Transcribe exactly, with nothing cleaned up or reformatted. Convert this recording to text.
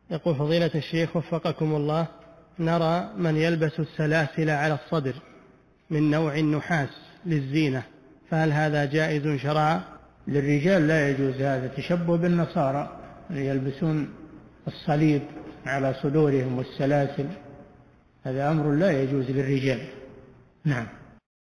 يقول فضيلة الشيخ وفقكم الله، نرى من يلبس السلاسل على الصدر من نوع النحاس للزينة، فهل هذا جائز شرعا؟ للرجال لا يجوز هذا، تشبه بالنصارى يلبسون الصليب على صدورهم والسلاسل، هذا أمر لا يجوز للرجال. نعم.